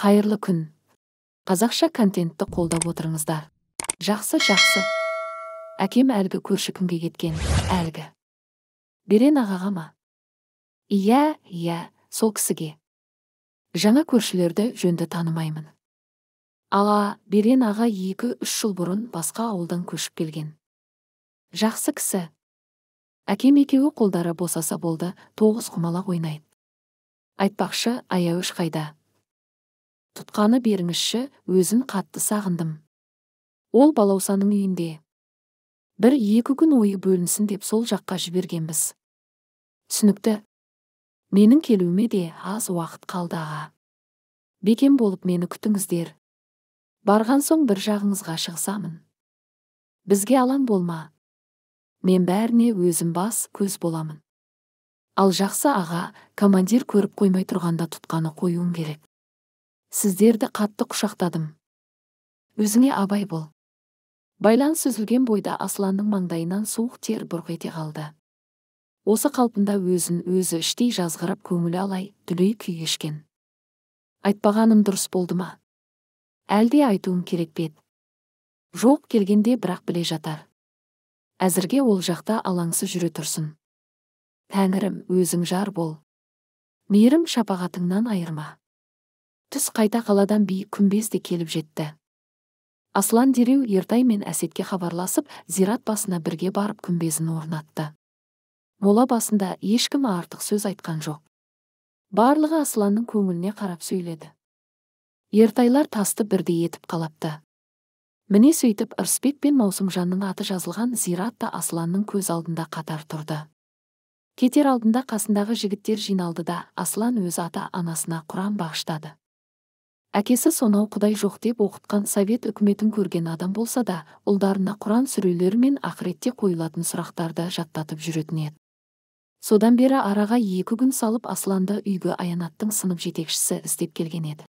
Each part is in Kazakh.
Қайырлы күн. Қазақша контентті қолдап отырыңыздар. Жақсы. Әкем әлгі көрші кімге кеткен, әлгі. Берен ағаға ма? Иә, сол кісіге. Жаңа көршілерді жөнді танымаймын. Аға, Берен аға 2-3 жыл бұрын басқа ауылдан көшіп келген. Жақсы кісі. Әкем екеуі қолдары босаса болды, 9 құмалақ ойнайды. Айтпақшы, аяуыш қайда? Тұтқаны беріңізші, өзін қатты сағындым. Ол балаусаның үйінде. 1-2 күн ойы бөлінсін деп сол жаққа жібергенбіз. Түсінікті. Менің келуіме де аз уақыт қалды аға. Бекем болып мені күтіңіздер. Барған соң бір жағыңызға шығсамын. Бізге алаң болма. Мен бәріне өзім бас көз боламын. Ал жақсы аға, командир көріп қоймай тұрғанда тұтқаны қоюым керек. Сіздерді қатты құшақтадым. Өзіңе абай бол. Байланыс үзілген бойда Асланның маңдайынан суық тер бұрқ ете қалды. Осы қалпында өзі іштей жазғырып көңілі алай, дүлей күй кешкен. Айтпағаным дұрыс болды ма? Әлде айтуым керек пе еді? Жоқ, келгенде бірақ біле жатар. Әзірге ол жақта алаңсыз жүре тұрсын. Тәңірім, өзің жар бол. Мейірім шапағатыңнан айырма. Түс қайта қаладан биік күмбез де келіп жетті. Аслан дереу Ертай мен Әсетке хабарласып, зират басына бірге барып күмбезін орнатты. Мола басында ешкім артық сөз айтқан жоқ. Барлығы Асланның көңіліне қарап сөйледі. Ертайлар тасты бірдей етіп қалапты. Міне сөйтіп Ырысбек пен Маусымжанның аты жазылған зират та Асланның көз алдында қатар тұрды. Кетер алдында қасындағы жігіттер жиналды да Аслан өз ата-анасына Құран бағыштады. Әкесі сонау Құдай жоқ деп оқытқан Совет үкіметін көрген адам болса да, ұлдарына Құран сүрелері мен ақыретте қойылатын сұрақтарды жаттатып жүретін еді. Содан бері араға 2 күн салып Асланды үйге Аянаттың сынып жетекшісі іздеп келген еді.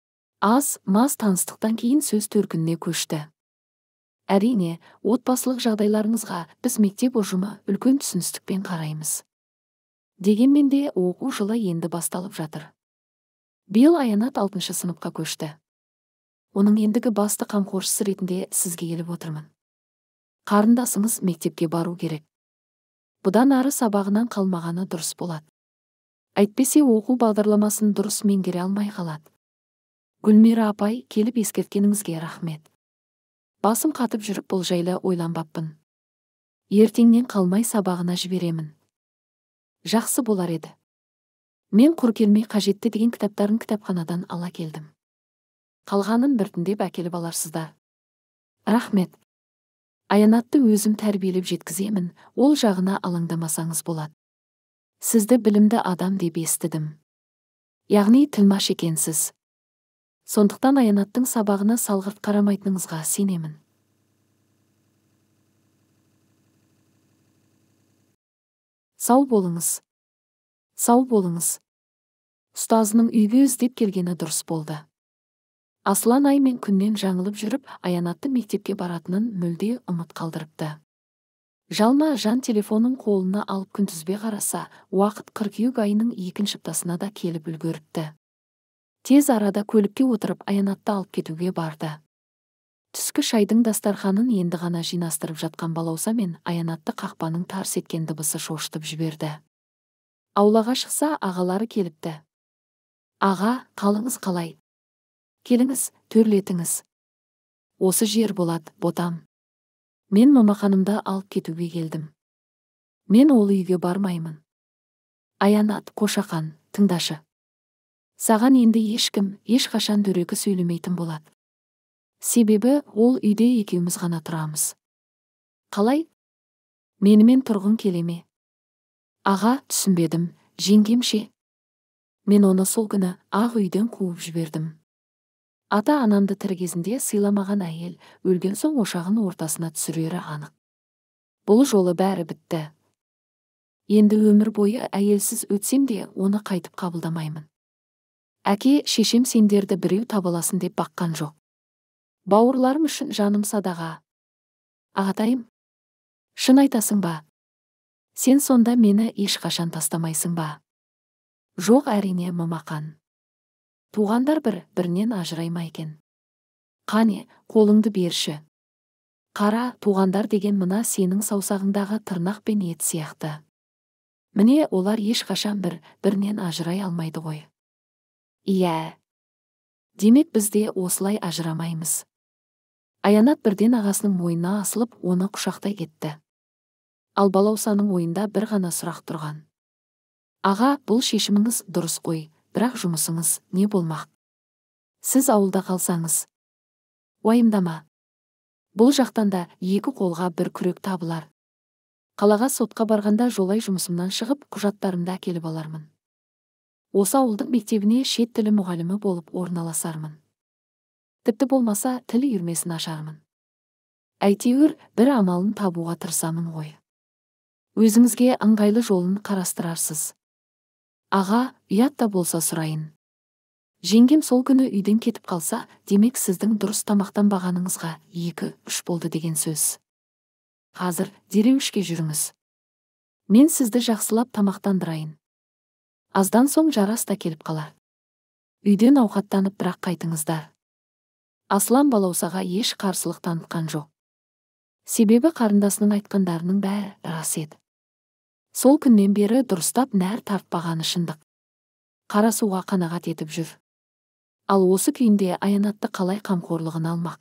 Мас таныстықтан кейін сөз төркініне көшті. Әрине, отбасылық жағдайларыңызға біз мектеп ұжымы үлкен түсіністікпен қараймыз. Дегенмен де оқу жылы енді басталып жатыр. Биыл Аянат 6-шы сыныпқа көшті. Оның ендігі басты қамқоршысы ретінде сізге келіп отырмын. Қарындасыңыз мектепке бару керек. Бұдан ары сабағынан қалмағаны дұрыс болады. Әйтпесе оқу бағдарламасын дұрыс меңгере алмай қалады. Гүлмира апай, келіп ескерткеніңізге рахмет. Басым қатып жүріп бұл жайлы ойланбаппын. Ертеңнен қалмай сабағына жіберемін. Жақсы болар еді. Мен құр келмей қажетті деген кітаптарын кітапханадан ала келдім. Қалғанын біртіндеп әкеліп аларсыздар. Рахмет. Аянатты өзім тәрбиелеп жеткіземін, ол жағына алаңдамасаңыз болады. Сізді білімді адам деп естідім. Яғни тілмаш екенсіз. Сондықтан Аянаттың сабағына салғырт қарамайтыныңызға сенемін. Сау болыңыз. Ұстазының үйге іздеп келгені дұрыс болды. Аслан ай мен күннен жаңылып жүріп, Аянатты мектепке баратынын мүлде ұмыт қалдырыпты. Жалма жан телефонын қолына алып күнтізбе қараса, уақыт қыркүйек айының 2-ші аптасына да келіп үлгеріпті. Тез арада көлікке отырып Аянатты алып кетуге барды. Түскі шайдың дастарханын енді ғана жинастырып жатқан балауса мен Аянатты қақпаның тарс еткен дыбысы шошытып жіберді. Аулаға шықса, ағалары келіпті. Аға, қалыңыз қалай? Келіңіз, төрлетіңіз. Осы жер болады, ботам. Мен Момақанымды алып кетуге келдім. Мен ол үйге бармаймын. Аянат, Қошақан, тыңдашы. Саған енді ешкім, ешқашан дөрекі сөйлемейтін болады. Себебі ол үйде екеуміз ғана тұрамыз. Қалай? Менімен тұрғың келеме? Аға, түсінбедім, жеңгемше. Мен оны сол күні ақ үйден қуып жібердім. Ата-анамды тірі кезінде сыйламаған әйел өлген соң ошағын ортасына түсірері анық. Бұл жолы бәрі бітті. Енді өмір бойы әйелсіз өтсем де оны қайтып қабылдамаймын. Әке, шешем сендерді біреу табаласын деп баққан жоқ. Бауырларым үшін жаным садаға. Ағатайым, шын айтасың ба? Сен сонда мені ешқашан тастамайсың ба? Жоқ, әрине, Момақан. Туғандар бірінен ажырай ма екен? Қане, қолыңды берші. Қара, туғандар деген мына сенің саусағыңдағы тырнақ пен ет сияқты. Міне, олар ешқашан бірінен ажырай алмайды ғой. Иә. Демек бізде осылай ажырамаймыз. Аянат бірден ағасының мойнына асылып, оны құшақтай кетті. Ал балаусаның ойында бір ғана сұрақ тұрған. Аға, бұл шешіміңіз дұрыс қой, бірақ жұмысыңыз не болмақ? Сіз ауылда қалсаңыз. Уайымдама. Бұл жақтан да 2 қолға 1 күрек табылар. Қалаға сотқа барғанда жолай жұмысымнан шығып, құжаттарымды әкеліп алармын. Осы ауылдың мектебіне шет тілі мұғалімі болып орналасармын. Тіпті болмаса тіл үйірмесін ашармын. Әйтеуір бір амалын табуға тырысамын ғой. Өзіңізге ыңғайлы жолын қарастырарсыз. Аға, ұят та болса сұрайын. Жеңгем сол күні үйден кетіп қалса, демек сіздің дұрыс тамақтанбағаныңызға 2-3 болды деген сөз. Қазір дереу ішке жүріңіз. Мен сізді жақсылап тамақтандырайын. Аздан соң Жарас та келіп қалар. Үйден ауқаттанып бірақ қайтыңыздар. Аслан балаусаға еш қарсылық танытқан жоқ. Себебі қарындасының айтқандарының бәрі рас еді. Сол күннен бері дұрыстап нәр тартпағаны шындық. Қара суға қанағат етіп жүр. Ал осы күйінде Аянатты қалай қамқорлығын алмақ?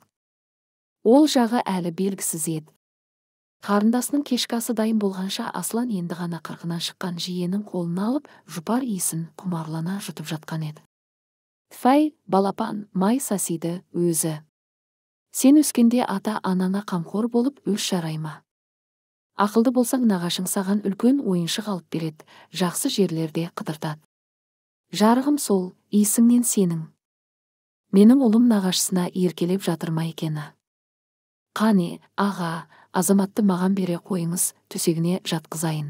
Ол жағы әлі белгісіз еді. Қарындасының кешкі асы дайын болғанша Аслан енді ғана қырқынан шыққан жиенің қолын алып, жұпар иісін құмарлана жұтып жатқан еді. Фәй, балапан, май сасиды өзі. Сен өскенде ата-анана қамқор болып өз жарайма. Ақылды болсаң, нағашың саған үлкен ойыншық алып береді, жақсы жерлерде қыдыртады. Жарығым сол, иісіңнен сенің. Менің ұлым нағашысына еркелеп жатыр ма екені? Қане, аға, азаматты маған бере қойыңыз, төсегіне жатқызайын.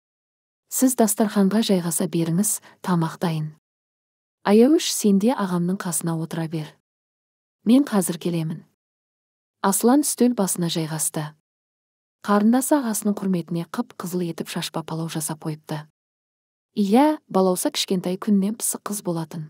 Сіз дастарханға жайғаса беріңіз, тамақ дайын. Аяуш, сенде ағамның қасына отыра бер. Мен қазір келемін. Аслан үстел басына жайғасты. Қарындасы ағасының құрметіне қып-қызыл етіп шашпа палау жасап қойыпты. Иә, балауса кішкентай күннен пысық қыз болатын.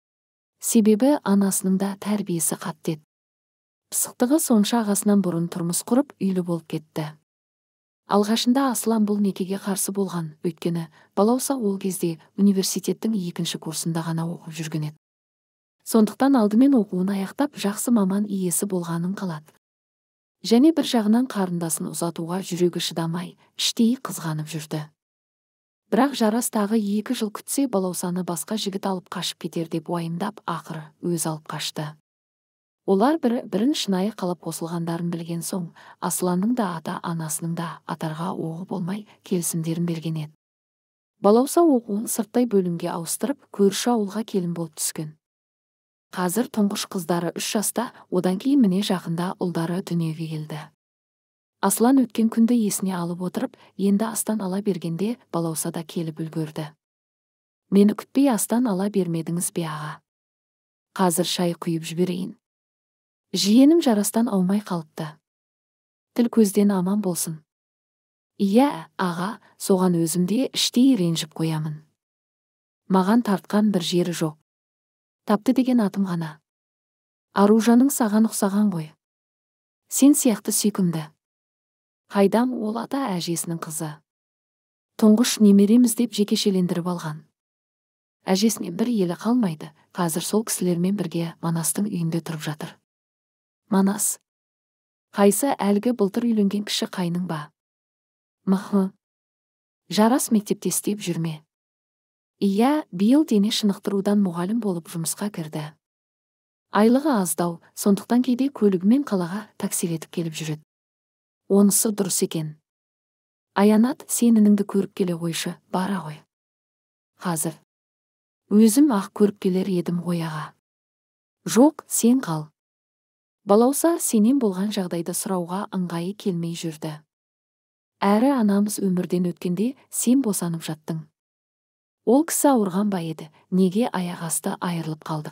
Себебі анасының да тәрбиесі қатты еді. Пысықтығы сонша ағасынан бұрын тұрмыс құрып үйлі болып кетті. Алғашында Аслан бұл некеге қарсы болған, өйткені балауса ол кезде университеттің 2-ші курсында ғана оқып жүрген еді. Сондықтан алдымен оқуын аяқтап, жақсы маман иесі болғанын қалады. Және бір жағынан қарындасын ұзатуға жүрегі шыдамай, іштей қызғанып жүрді. Бірақ Жарас тағы 2 жыл күтсе, балаусаны басқа жігіт алып қашып кетер деп уайымдап, ақыры өз алып қашты. Олар бірін шынайы қалап қосылғандарын білген соң, Асланның да ата-анасының да атарға оғы болмай келісімдерін берген еді. Балауса оқуын сырттай бөлімге ауыстырып, көрші ауылға келін болып түскен. Қазір тұңғыш қыздары 3 жаста, одан кейін міне жақында ұлдары дүниеге келді. Аслан өткен күнді есіне алып отырып, енді астан ала бергенде балауса да келіп үлгерді. Мені күтпей астан ала бермедіңіз бе аға? Қазір шай құйып жіберейін. Жиенім Жарастан аумай қалыпты. Тіл көзден аман болсын. Иә, аға, соған өзімде іштей ренжіп қоямын. Маған тартқан бір жері жоқ. Тапты деген атым ғана. Аружаның саған ұқсаған ғой. Сен сияқты сүйкімді. Қайдам, ол ата әжесінің қызы. Тұңғыш немереміз деп жекешелендіріп алған. Әжесімен бір елі қалмайды, қазір сол кісілермен бірге Манастың үйінде тұрып жатыр. Манас. Қайсы, әлгі былтыр үйленген кіші қайның ба? Махы. Жарас мектепте істеп жүрме? Иә, биыл дене шынықтырудан мұғалім болып жұмысқа кірді. Айлығы аздау, сондықтан кейде көлігімен қалаға таксилетіп келіп жүреді. Онысы дұрыс екен. Аянат, сенініңді көріп келе қойшы, бара ғой. Қазір. Өзім ақ көріп келер едім ғой аға. Жоқ, сен қал. Балауса сенен болған жағдайды сұрауға ыңғайы келмей жүрді. Әрі анамыз өмірден өткенде сен босанып жаттың. Ол кісі ауырған ба еді, неге аяқ асты айырылып қалдық?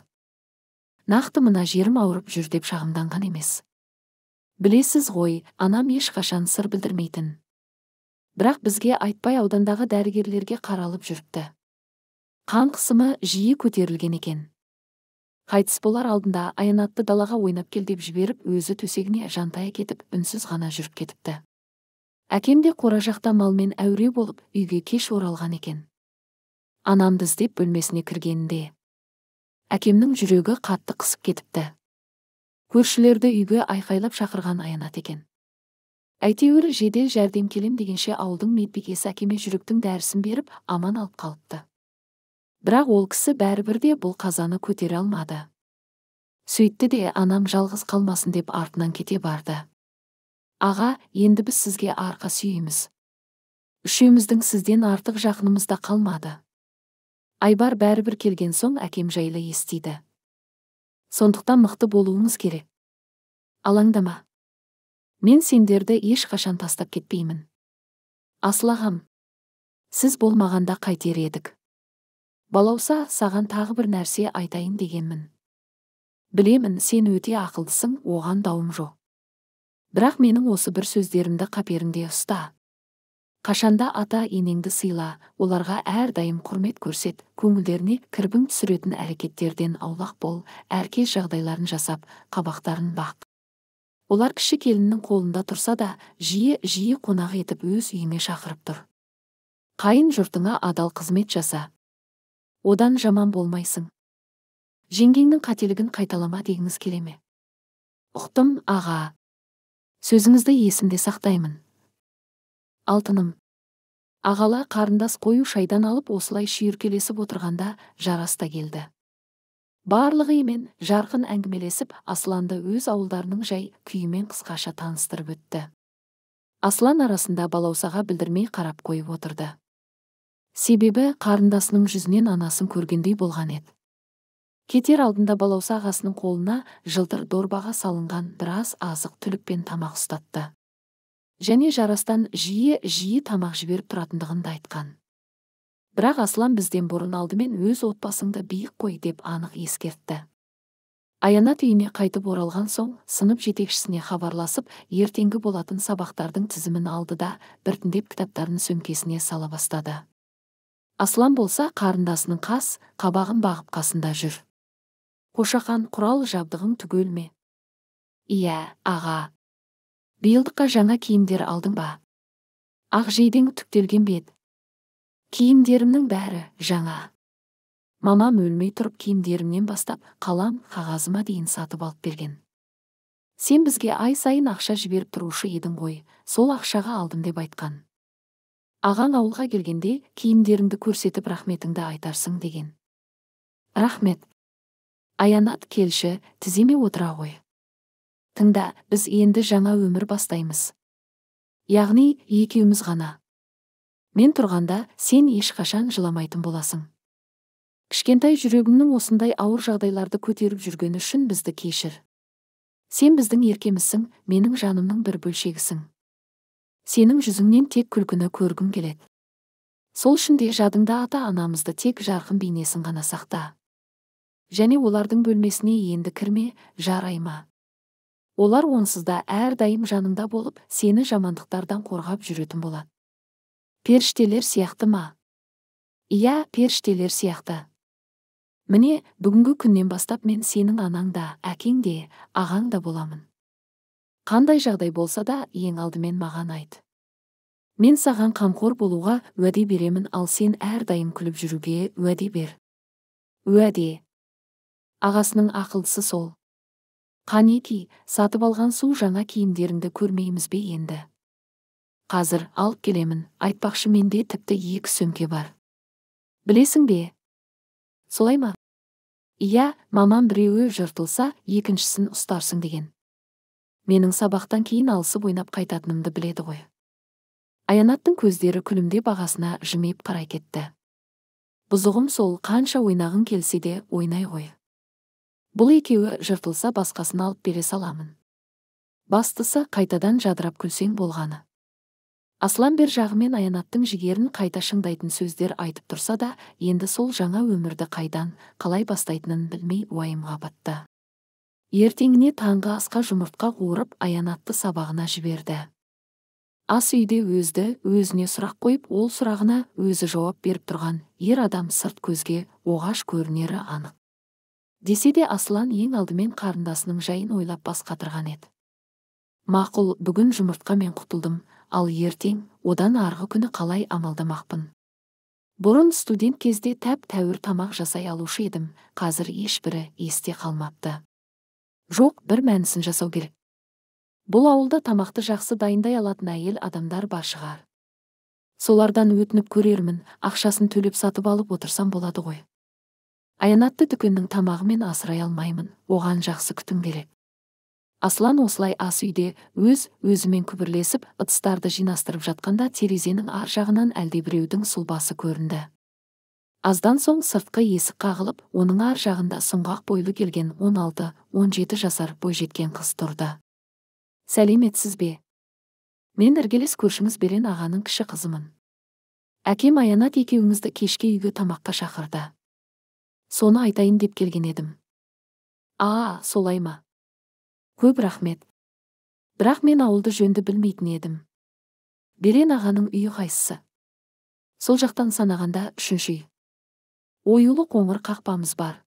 Нақты мына жерім ауырып жүр деп шағымданған емес. Білесіз ғой, анам ешқашан сыр білдірмейтін. Бірақ бізге айтпай аудандағы дәрігерлерге қаралып жүріпті. Қан қысымы жиі көтерілген екен. Қайтыс болар алдында Аянатты далаға ойнап кел деп жіберіп, өзі төсегіне жантая кетіп, үнсіз ғана жүріп кетіпті. Әкем де қора жақта малмен әуре болып, үйге кеш оралған екен. Анамды іздеп бөлмесіне кіргенінде әкемнің жүрегі қатты қысып кетіпті. Көршілерді үйге айқайлап шақырған Аянат екен. Әйтеуір жедел жәрдем келем дегенше ауылдың медбикесі әкеме жүректің дәрісін беріп, аман алып қалыпты. Бірақ ол кісі бәрібір де бұл қазаны көтере алмады. Сөйтті де анам жалғыз қалмасын деп артынан кете барды. Аға, енді біз сізге арқа сүйейміз. Үшеуміздің сізден артық жақынымызда қалмады. Айбар бәрібір келген соң әкем жайлы естиді. Сондықтан мықты болуыңыз керек. Алаңдама. Мен сендерді ешқашан тастап кетпеймін. Асыл ағам, сіз болмағанда қайтер едік. Балауса, саған тағы бір нәрсе айтайын дегенмін. Білемін, сен өте ақылдысың, оған дауым жоқ. Бірақ менің осы бір сөздерімді қаперіңде ұста. Қашанда ата-енеңді сыйла, оларға әрдайым құрмет көрсет, көңілдеріне кірбің түсіретін әрекеттерден аулақ бол, әркез жағдайларын жасап, қабақтарын бақ. Олар кіші келіннің қолында тұрса да, жиі қонақ етіп өз үйіңе шақырып тұр. Қайын жұртыңа адал қызмет жаса. Одан жаман болмайсың. Жеңгеңнің қателігін қайталама дегіңіз келе ме? Ұқтым, аға. Сөзіңізді есімде сақтаймын. Алтыным. Ағала қарындас қою шайдан алып осылай шүйіркелесіп отырғанда жараста келді. Барлығы емен жарқын әңгімелесіп, Асланды өз ауылдарының жай күйімен қысқаша таныстырып өтті. Аслан арасында балаусаға білдірмей қарап қойып отырды. Себебі қарындасының жүзінен анасын көргендей болған еді. Кетер алдында балауса ағасының қолына жылтыр дорбаға салынған біраз азық түлікпен тамақ ұстатты. Және жарастан жиі тамақ жіберіп тұратындығын да айтқан. Бірақ Аслан бізден бұрын алдымен өз отбасыңды биік қой деп анық ескертті. Аянат үйіне қайтып оралған соң, сынып жетекшісіне хабарласып, ертеңгі болатын сабақтардың тізімін алды да, біртіндеп кітаптарын сөмкесіне сала бастады. Аслан болса қарындасының қабағын бағып қасында жүр. Қошақан, құрал жабдығың түгел ме? Иә, аға. Биылдыққа жаңа киімдер алдың ба? Ақ жейдең түктелген бет. Киімдерімнің бәрі жаңа. Мамам өлмей тұрып киімдерімнен бастап қалам, қағазыма дейін сатып алып берген. Сен бізге ай сайын ақша жіберіп тұрушы едің ғой, сол ақшаға алдым деп айтқан. Ағаң ауылға келгенде киімдеріңді көрсетіп рахметіңді айтарсың деген. Рахмет. Аянат, келші, тіземе отыра ғой. Тыңда, біз енді жаңа өмір бастаймыз. Яғни екеуміз ғана. Мен тұрғанда сен ешқашан жыламайтын боласың. Кішкентай жүрегіңнің осындай ауыр жағдайларды көтеріп жүргені үшін бізді кешір. Сен біздің еркемізсің, менің жанымның бір бөлшегісің. Сенің жүзіңнен тек күлкіні көргім келеді. Сол үшін де жадыңда ата-анамызды тек жарқын бейнесін ғана сақта. Және олардың бөлмесіне енді кірме, жарайма. Олар онсызда әрдайым жаныңда болып, сені жамандықтардан қорғап жүретін болады. Періштелер сияқты ма? Иә, періштелер сияқты. Міне, бүгінгі күннен бастап мен сенің анаң да, әкең де, ағаң да боламын. Қандай жағдай болса да, ең алдымен маған айт. Мен саған қамқор болуға уәде беремін, ал сен әрдайым күліп жүруге уәде бер. Уәде. Ағасының ақылдысы сол. Қанеки, сатып алған су жаңа киімдеріңді көрмейміз бе енді? Қазір алып келемін, айтпақшы менде тіпті 2 сөмке бар. Білесің бе? Солай ма? Иә, мамам біреуі жыртылса, екіншісін ұстарсың деген. Менің сабақтан кейін алысып ойнап қайтатынымды біледі ғой. Аянаттың көздері күлімде бағасына жымиып қарай кетті. Бұзығым сол, қанша ойнағың келсе де ойнай ғой. Бұл екеуі жыртылса басқасын алып бере саламын. Бастысы қайтадан жадырап күлсең болғаны. Аслан бер жағымен Аянаттың жігерін қайта шыңдайтын сөздер айтып тұрса да, енді сол жаңа өмірді қайдан, қалай бастайтынын білмей уайымға батты. Ертеңіне таңғы асқа жұмыртқа қуырып Аянатты сабағына жіберді. Ас үйде өзіне сұрақ қойып, ол сұрағына өзі жауап беріп тұрған ер адам сырт көзге оғаш көрінері анық. Десе де Аслан ең алдымен қарындасының жайын ойлап бас қатырған еді. Мақұл, бүгін жұмыртқамен құтылдым, ал ертең одан арғы күні қалай амалдамақпын. Бұрын студент кезде тәп-тәуір тамақ жасай алушы едім, қазір ешбірі есте қалмапты. Жоқ, бір мәнісін жасау керек. Бұл ауылда тамақты жақсы дайындай алатын әйел адамдар бар шығар. Солардан өтініп көрермін, ақшасын төлеп сатып алып отырсам болады ғой. Аянатты дүкеннің тамағымен асырай алмаймын, оған жақсы күтім керек. Аслан осылай ас үйде өзімен күбірлесіп ыдыстарды жинастырып жатқанда терезенің ар жағынан әлдебіреудің сұлбасы көрінді. Аздан соң сыртқы есік қағылып, оның ар жағында сұңғақ бойлы келген 16-17 жасар бойжеткен қыз тұрды. Сәлеметсіз бе? Мен іргелес көршіңіз Берен ағаның кіші қызымын. Әкем Аянат екеуіңізді кешке үйге тамаққа шақырды. Соны айтайын деп келген едім. Солай ма? Көп рахмет. Бірақ мен ауылды жөнді білмейтін едім. Берен ағаның үйі қайсысы? Сол жақтан санағанда 3-ші үй. Оюлы қоңыр қақпамыз бар.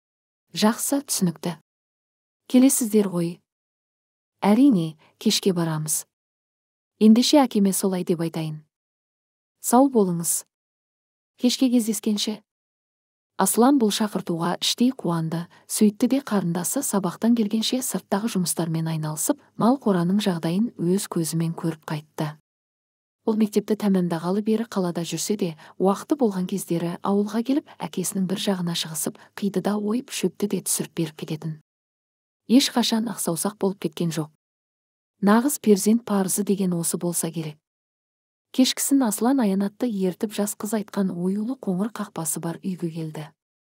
Жақсы, түсінікті. Келесіздер ғой. Әрине, кешке барамыз. Ендеше әкеме солай деп айтайын. Сау болыңыз. Кешке кездескенше. Аслан бұл шақыртуға іштей қуанды, сөйтті де қарындасы сабақтан келгенше сырттағы жұмыстармен айналысып, мал қораның жағдайын өз көзімен көріп қайтты. Ол мектепті тәмамдағалы бері қалада жүрсе де, уақыты болған кездері ауылға келіп, әкесінің бір жағына шығысып, қидыда ойып шөпті де түсіріп беріп кететін. Ешқашан ақсаусақ болып кеткен жоқ. Нағыз перзент парызы деген осы болса керек. Кешкісін Аслан Аянатты ертіп жас қыз айтқан оюлы қоңыр қақпасы бар үйге келді.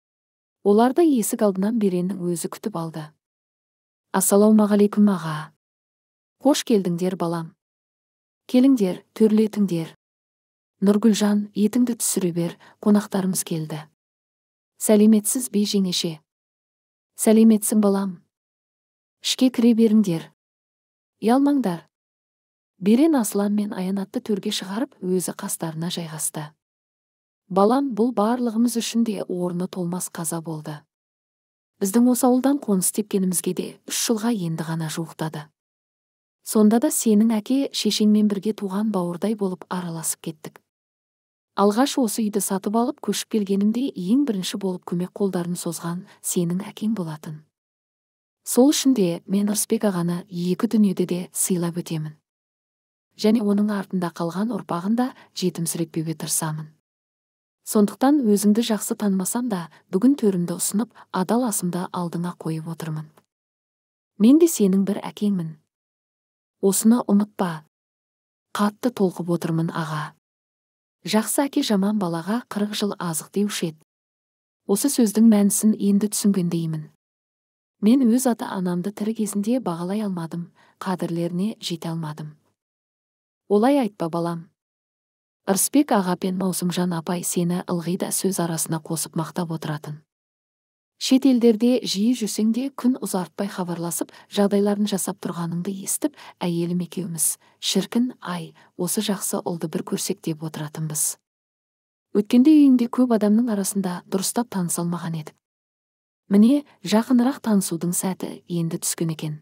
Оларды есік алдынан Береннің өзі күтіп алды. Ассалаумағалейкум аға. Қош келдіңдер балам. Келіңдер, төрлетіңдер. Нұргүлжан, етіңді түсіре бер, қонақтарымыз келді. Сәлеметсіз бе жеңеше? Сәлеметсің балам. Ішке кіре беріңдер. Ұялмаңдар. Берен Аслан мен Аянатты төрге шығарып, өзі қастарына жайғасты. Балам, бұл барлығымыз үшін де орны толмас қаза болды. Біздің осы ауылдан қоныс тепкенімізге де 3 жылға енді ғана жуықтады. Сонда да сенің әке шешеңмен бірге туған бауырдай болып араласып кеттік. Алғаш осы үйді сатып алып көшіп келгенімде ең бірінші болып көмек қолдарын созған сенің әкең болатын. Сол үшін де мен Ырысбек ағаны 2 дүниеде де сыйлап өтемін. Және оның артында қалған ұрпағын да жетімсіретпеуге тырысамын. Сондықтан өзіңді жақсы танымасам да, бүгін төрімді ұсынып, адал асымды алдыңа қойып отырмын. Мен де сенің бір әкеңмін. Осыны ұмытпа. Қатты толқып отырмын аға. Жақсы әке жаман балаға 40 жыл азық деуші еді. Осы сөздің мәнісін енді түсінгендеймін. Мен өз ата-анамды тірі кезінде бағалай алмадым, қадірлеріне жете алмадым. Олай айтпа балам. Ырысбек аға пен Маусымжан апай сені ылғи да сөз арасына қосып мақтап отыратын. Шет елдерде жиі жүрсең де күн ұзартпай хабарласып, жағдайларын жасап тұрғаныңды естіп, әйелім екеуміз, шіркін, осы жақсы ұлды бір көрсек деп отыратынбыз. Өткенде үйіңде көп адамның арасында дұрыстап таныса алмаған едік. Міне, жақынырақ танысудың сәті енді түскен екен.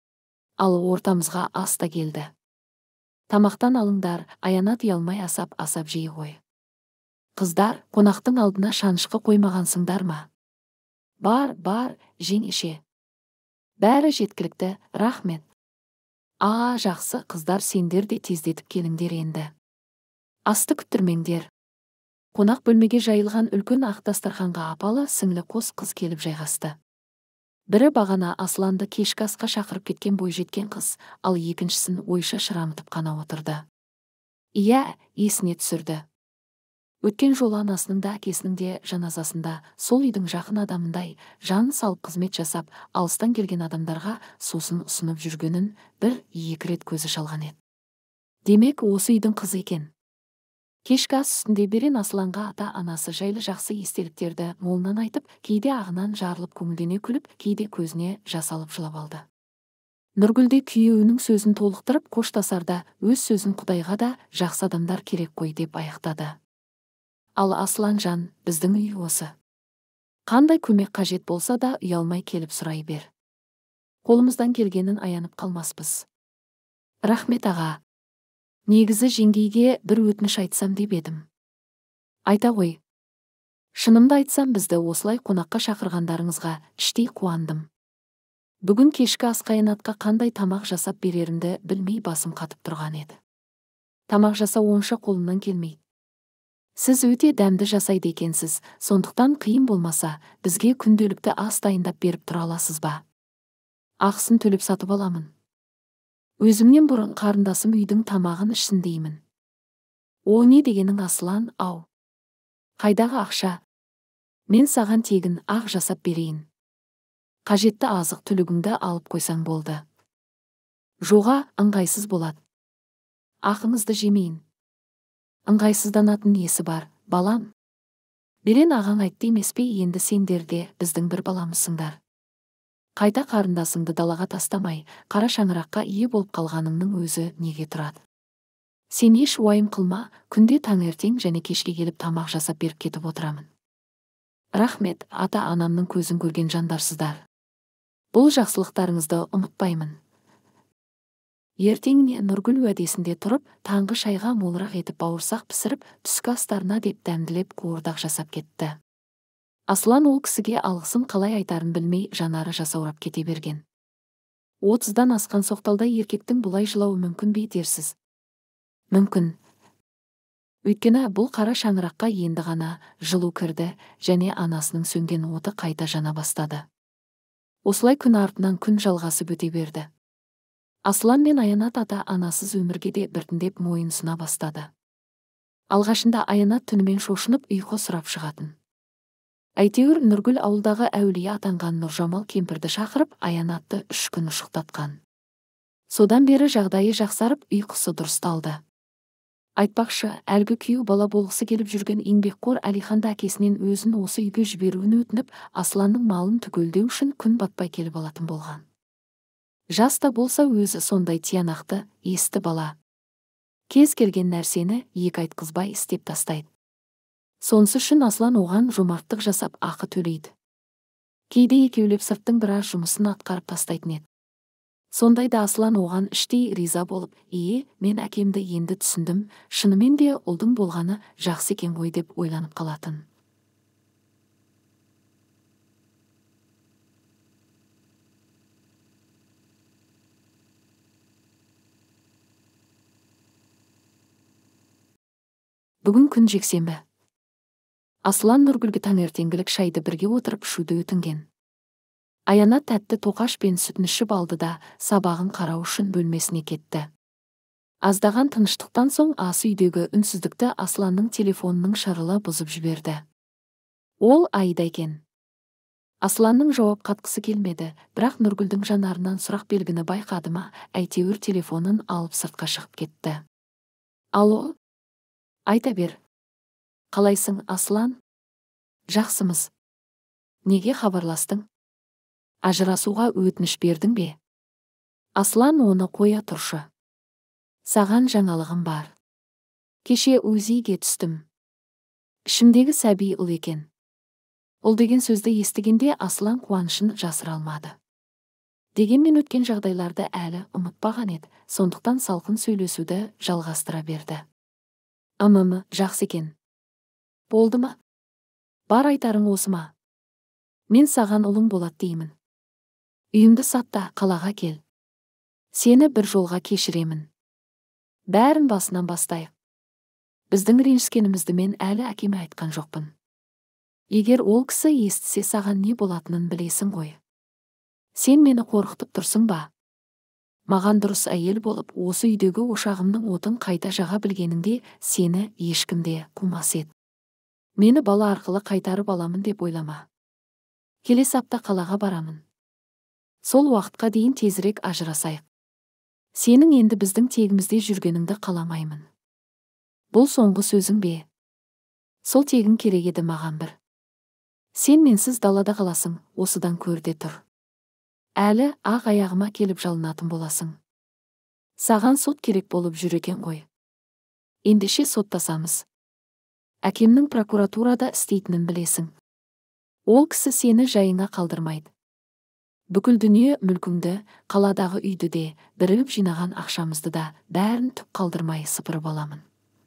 Ал ортамызға ас та келді. Тамақтан алыңдар, Аянат ұялмай асап жей ғой. Қыздар, қонақтың алдына шанышқы қоймағансыңдар ма? Бар, жеңеше. Бәрі жеткілікті, рахмет. Жақсы, қыздар, сендер де тездетіп келіңдер енді. Асты күттірмеңдер. Қонақ бөлмеге жайылған үлкен ақ дастарханға апалы сіңлі қос қыз келіп жайғасты. Бірі бағана Асланды кешкі асқа шақырып кеткен бойжеткен қыз, ал екіншісін ойша шырамытып қана отырды. Есіне түсірді. Өткен жолы анасының да әкесінің де жаназасында сол үйдің жақын адамындай жан салып қызмет жасап, алыстан келген адамдарға сусын ұсынып жүргенін 1-2 рет көзі шалған еді. Демек, осы үйдің қызы екен. Кешкі ас үстінде Берен Асланға ата-анасы жайлы жақсы естеліктерді молынан айтып, кейде ағынан жарылып көңілдене күліп, кейде көзіне жас алып жылап алды. Нұргүлде күйеуінің сөзін толықтырып, қоштасарда өз сөзін Құдайға да жақсы адамдар керек қой деп аяқтады. Ал Асланжан, біздің үй осы. Қандай көмек қажет болса да ұялмай келіп сұрай бер. Қолымыздан келгенін аянып қалмаспыз. Рахмет аға. Негізі жеңгейге бір өтініш айтсам деп едім. Айта ғой. Шынымды айтсам, бізді осылай қонаққа шақырғандарыңызға іштей қуандым. Бүгін кешкі асқаянатқа қандай тамақ жасап берерімді білмей басым қатып тұрған еді. Тамақ жасау онша қолымнан келмейді. Сіз өте дәмді жасайды екенсіз, сондықтан қиын болмаса, бізге күнделікті ас дайындап беріп тұра аласыз ба? Ақысын төлеп сатып аламын. Өзімнен бұрын қарындасым үйдің тамағын ішсін деймін. О, не дегенің Аслан, ау. Қайдағы ақша? Мен саған тегін ақ жасап берейін. Қажетті азық түлігіңді алып қойсаң болды. Жоға, ыңғайсыз болады. Ақыңызды жемейін. Ыңғайсызданатын несі бар, балам? Берен ағаң айтты емес пе, енді сендер де біздің бір баламысыңдар. Қайта қарындасыңды далаға тастамай, қара шаңыраққа ие болып қалғаныңның өзі неге тұрады? Сен еш уайым қылма, күнде таңертең және кешке келіп тамақ жасап беріп кетіп отырамын. Рахмет, ата-анамның көзін көрген жандарсыздар. Бұл жақсылықтарыңызды ұмытпаймын. Ертеңіне Нұргүл уәдесінде тұрып, таңғы шайға молырақ етіп бауырсақ пісіріп, түскі астарына деп дәмділеп қуырдақ жасап кетті. Аслан ол кісіге алғысын қалай айтарын білмей жанары жасаурап кете берген. 30-дан асқан соқталда еркектің бұлай жылауы мүмкін бе дерсіз? Мүмкін. Өйткені бұл қара шаңыраққа енді ғана жылу кірді және анасының сөнген оты қайта жана бастады. Осылай күн артынан күн жалғасып өте берді. Аслан мен Аянат ата анасыз өмірге де біртіндеп мойынсына бастады. Алғашында Аянат түнімен шошынып ұйқы сұрап шығатын. Әйтеуір Нұргүл ауылдағы әулие атанған Нұржамал кемпірді шақырып, Аянатты 3 күн ұшықтатқан. Содан бері жағдайы жақсарып, ұйқысы дұрысталды. Айтпақшы, әлгі күйеу бала болғысы келіп жүрген еңбекқор Әлиханды әкесінен өзін осы үйге жіберуін өтініп, Асланның малын түгелдеу үшін күн батпай келіп алатын болған. Жаста болса өзі сондай тиянақты, есті бала. Кез келген нәрсені екі айтқызбай істеп тастайды. Сонысы үшін Аслан оған жомарттық жасап ақы төлейді. Кейде екеулеп сырттың біраз жұмысын атқарып тастайтын еді. Сондайда Аслан оған іштей риза болып, мен әкемді енді түсіндім, шынымен де ұлдың болғаны жақсы екен ғой деп ойланып қалатын. Бүгін күн жексенбі. Аслан Нұргүлге таңертеңгілік шайды бірге отырып ішуді өтінген. Аянат тәтті тоқаш пен сүтін ішіп алды да сабағын қарау үшін бөлмесіне кетті. Аздаған тыныштықтан соң ас үйдегі үнсіздікті Асланның телефонының шырылы бұзып жіберді. Ол Аида екен. Асланның жауап қатқысы келмеді, бірақ Нұргүлдің жанарынан сұрақ белгіні байқады ма, әйтеуір телефонын алып сыртқа шығып кетті. Алло? Айта бер. Қалайсың, Аслан? Жақсымыз. Неге хабарластың? Ажырасуға өтініш бердің бе? Аслан оны қоя тұршы. Саған жаңалығым бар. Кеше УЗИ-ге түстім. Ішімдегі сәби ұл екен. Ұл деген сөзді естігенде Аслан қуанышын жасыра алмады. Дегенмен өткен жағдайларды әлі ұмытпаған еді, сондықтан салқын сөйлесуді жалғастыра берді. Жақсы екен. Болды ма? Бар айтарың осы ма? Мен саған ұлың болады деймін. Үйімді сатта, қалаға кел. Сені бір жолға кешіремін. Бәрін басынан бастайық. Біздің ренжіскенімізді мен әлі әкеме айтқан жоқпын. Егер ол кісі естісе, саған не болатынын білесің ғой. Сен мені қорқытып тұрсың ба? Маған дұрыс әйел болып, осы үйдегі ошағымның отын қайта жаға білгеніңде сені ешкімде қумас еді. Мені бала арқылы қайтарып аламын деп ойлама. Келесі апта қалаға барамын. Сол уақытқа дейін тезірек ажырасайық. Сенің енді біздің тегімізде жүргеніңді қаламаймын. Бұл соңғы сөзің бе? Сол тегін керек еді маған бір. Сен менсіз далада қаласың, осыдан көрде тұр. Әлі ақ аяғыма келіп жалынатын боласың. Саған сот керек болып жүр екен ғой. Ендеше соттасамыз. Әкемнің прокуратурада істейтінін білесің. Ол кісі сені жайыңа қалдырмайды. Бүкіл дүние мүлкіңді, қаладағы үйді де, бірігіп жинаған ақшамызды да, бәрін түк қалдырмай сыпырып аламын.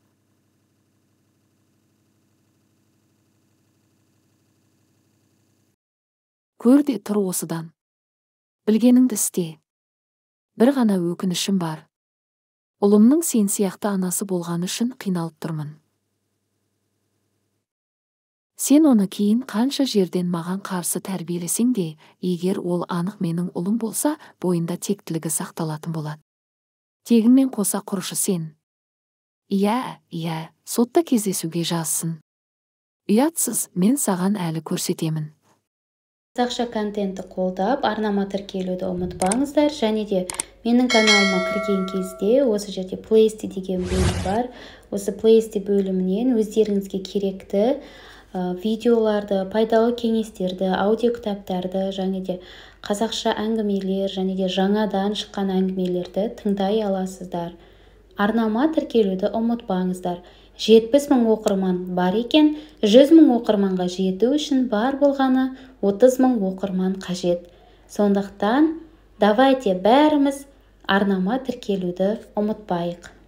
Көр де тұр осыдан. Білгеніңді істе. Бір ғана өкінішім бар. Ұлымның сен сияқты анасы болғаны үшін қиналып тұрмын. Сен оны кейін қанша жерден маған қарсы тәрбиелесең де, егер ол анық менің ұлым болса, бойында тектілігі сақталатын болады. Тегіңмен қоса құрышы сен. Иә, сотта кездесуге жазсын. Ұятсыз, мен саған әлі көрсетемін. Қазақша контентті қолдап, арнама тіркелуді ұмытпаңыздар, және де менің каналыма кірген кезде осы жерде плейлисті деген бөлім бар. Осы плейлисті бөлімінен өздеріңізге керекті видеоларды, пайдалы кеңестерді, аудиокітаптарды, және де қазақша әңгімелер, және де жаңадан шыққан әңгімелерді тыңдай аласыздар. Арнама тіркелуді ұмытпаңыздар. 70 000 оқырман бар екен, 100 000 оқырманға жету үшін бар болғаны 30 000 оқырман қажет. Сондықтан, давайте бәріміз арнама тіркелуді ұмытпайық.